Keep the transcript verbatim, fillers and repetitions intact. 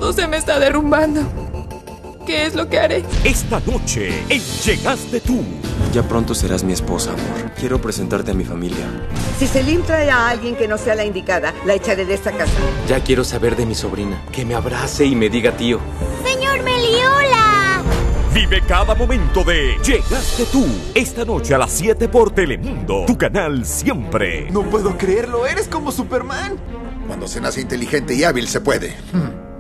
Todo se me está derrumbando. ¿Qué es lo que haré? Esta noche en Llegaste Tú. Ya pronto serás mi esposa, amor. Quiero presentarte a mi familia. Si Selim trae a alguien que no sea la indicada, la echaré de esta casa. Ya quiero saber de mi sobrina. Que me abrace y me diga tío. ¡Señor Meliola! Vive cada momento de Llegaste Tú. Esta noche a las siete por Telemundo. Tu canal siempre. No puedo creerlo, eres como Superman. Cuando se nace inteligente y hábil se puede. Hmm.